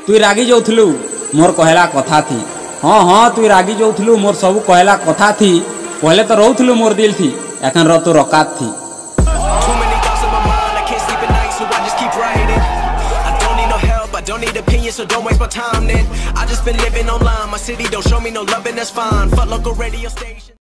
तुई रागी जाऊलु मोर कहला कथा थी। हाँ हाँ तुई रागी जाऊलु मोर सब कहला कथा थी। पहले तो रोलु मोर दिल थी एखन रो तो रकात थी। Don't need opinions, so don't waste my time then. I just been living online. My city don't show me no love and that's fine. Fuck local radio station.